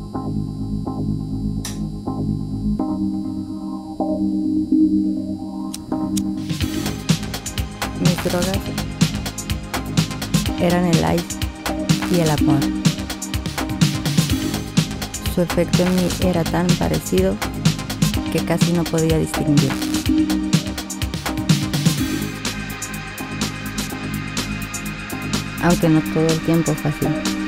Mis drogas eran el ice y el amor. Su efecto en mí era tan parecido que casi no podía distinguir. Aunque no todo el tiempo fue así.